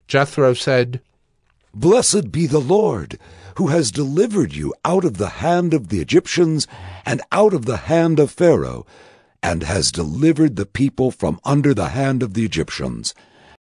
Jethro said, "Blessed be the Lord, who has delivered you out of the hand of the Egyptians and out of the hand of Pharaoh, and has delivered the people from under the hand of the Egyptians.